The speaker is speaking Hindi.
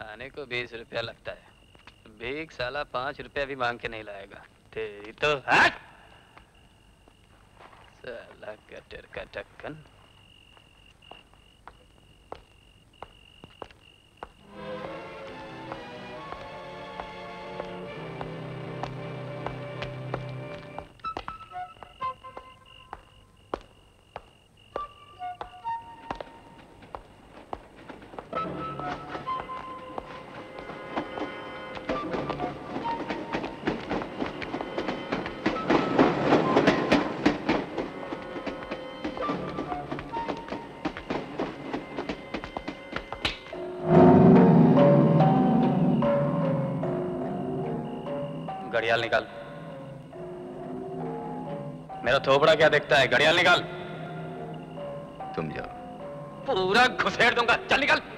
आने को 20 रुपया लगता है। भीख साला 5 रुपया भी मांग के नहीं लाएगा। तेरी तो हट साला गटर का ढक्कन। घड़ियाल निकाल। मेरा थोबड़ा क्या देखता है? घड़ियाल निकाल। तुम जाओ। पूरा घुसेड़ दूंगा। चल निकाल।